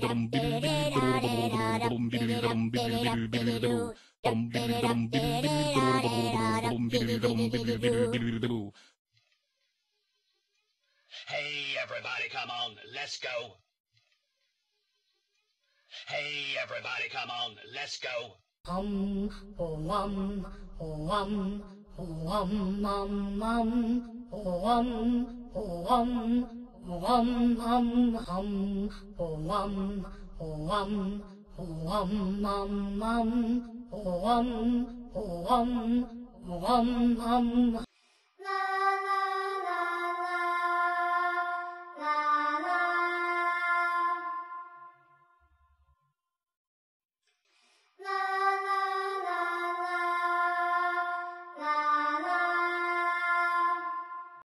Hey, everybody, come on, let's go. Hey, everybody, come on, let's go. Hum, oh, hum, oh, hum, oh, hum, hum, hum, oh, hum, oh, hum, oh, hum, hum, hum, oh, hum, oh, hum, oh, hum, hum, hum, oh, hum, oh, hum, oh, hum, hum.